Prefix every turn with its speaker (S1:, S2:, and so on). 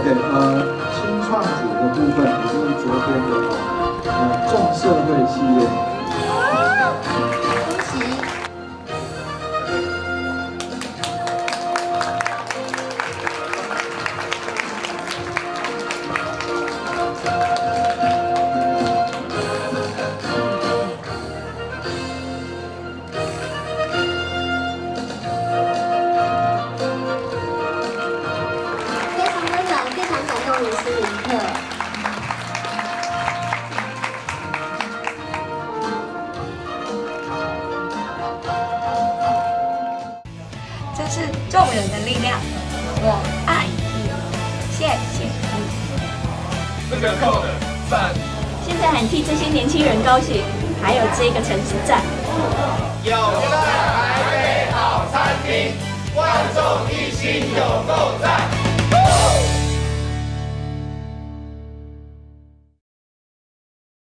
S1: OK， 新创组的部分，也就是昨天的重社会企业。
S2: 恭喜！非常感动卢斯林克。
S3: 这是众人的力量，我爱你，谢谢你。
S4: 这个扣的赞。
S3: 现在很替这些年轻人高兴，还有这个城市赞。
S4: 有在台北好餐厅，万众一心有够赞。